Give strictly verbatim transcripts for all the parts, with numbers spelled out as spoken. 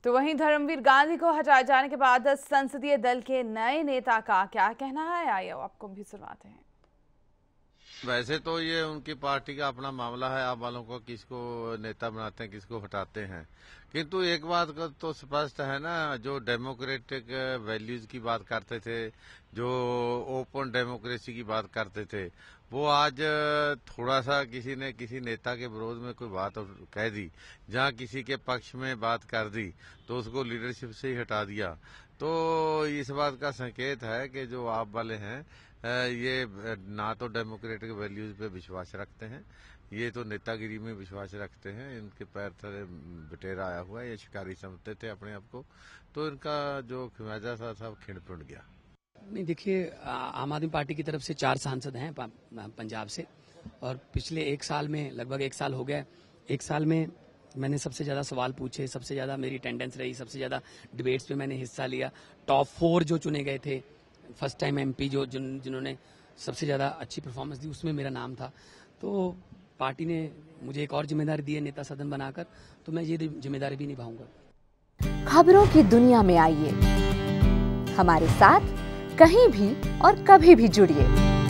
तो वहीं धर्मवीर गांधी को हटाए जाने के बाद संसदीय दल के नए नेता का क्या कहना है, आइए आपको भी सुनाते हैं। वैसे तो ये उनकी पार्टी का अपना मामला है, आप वालों को किसको नेता बनाते हैं, किसको हटाते हैं। किंतु एक बात का तो स्पष्ट है ना, जो डेमोक्रेटिक वैल्यूज की बात करते थे, जो ओपन डेमोक्रेसी की बात करते थे, वो आज थोड़ा सा किसी ने किसी नेता के विरोध में कोई बात कह दी, जहां किसी के पक्ष में बात कर दी तो उसको लीडरशिप से ही हटा दिया। तो इस बात का संकेत है कि जो आप वाले हैं ये ना तो डेमोक्रेटिक वैल्यूज पे विश्वास रखते हैं, ये तो नेतागिरी में विश्वास रखते हैं। इनके पैर तले बटेरा आया हुआ है, ये शिकारी समझते थे अपने आप को, तो इनका जो खिमाजा था सब खिंड पिंड गया। नहीं, देखिए, आम आदमी पार्टी की तरफ से चार सांसद हैं पंजाब से, और पिछले एक साल में, लगभग एक साल हो गया, एक साल में मैंने सबसे ज्यादा सवाल पूछे, सबसे ज्यादा मेरी अटेंडेंस रही, सबसे ज्यादा डिबेट्स पे मैंने हिस्सा लिया। टॉप फोर जो चुने गए थे, फर्स्ट टाइम एमपी जो जिन, जिन्होंने सबसे ज्यादा अच्छी परफॉर्मेंस दी, उसमें मेरा नाम था। तो पार्टी ने मुझे एक और जिम्मेदारी दी है नेता सदन बनाकर, तो मैं ये जिम्मेदारी भी निभाऊंगा। खबरों की दुनिया में आइए, हमारे साथ कहीं भी और कभी भी जुड़िए।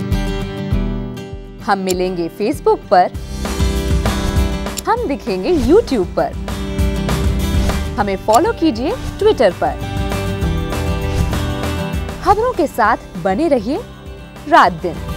हम मिलेंगे फेसबुक पर, हम दिखेंगे यूट्यूब पर, हमें फॉलो कीजिए ट्विटर पर। खबरों के साथ बने रहिए रात दिन।